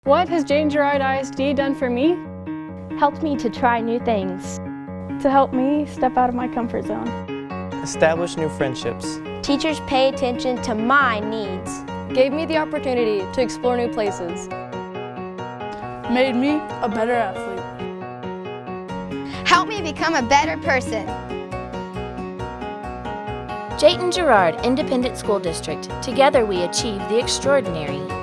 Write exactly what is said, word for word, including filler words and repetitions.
What has Jayton I S D done for me? Helped me to try new things. To help me step out of my comfort zone. Establish new friendships. Teachers pay attention to my needs. Gave me the opportunity to explore new places. Made me a better athlete. Help me become a better person. Jayton Girard Independent School District. Together we achieve the extraordinary.